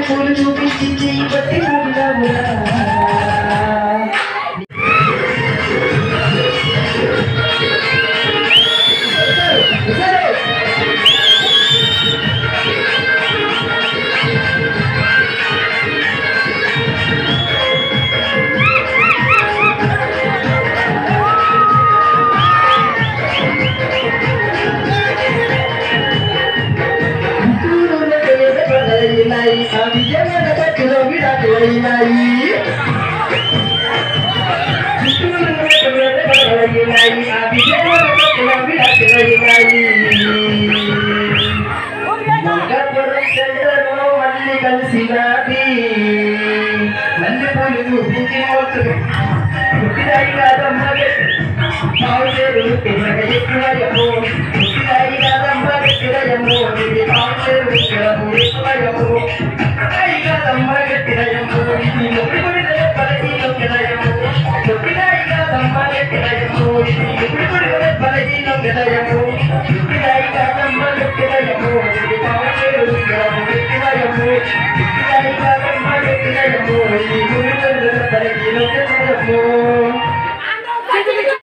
పూలు చూపించింది బట్టి కలిసినది మల్లె పూలు చూపించి పుట్టిదాయి కాదమ్మ పావులేరు ఎక్కువయము పుట్టిదాయి కాదమ్మ గట్టిరయము పావులేరు ఎక్కువయము కాదమ్మ గట్టిరయము బలహీనము పుట్టిదాయి కాదమ్మ గట్టిరయము బలహీనము పుట్టిదాయి కాదమ్మ గట్టిరయము పావులేరు Thank you.